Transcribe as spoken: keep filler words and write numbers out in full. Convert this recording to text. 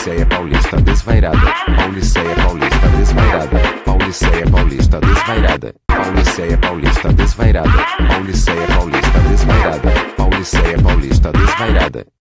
Paulicéia Paulista Desvairada, Paulicéia Paulista Desvairada, Paulicéia Paulista Desvairada, Paulicéia Paulista Desvairada, Paulicéia Paulista Desvairada, Paulicéia Paulista Desvairada.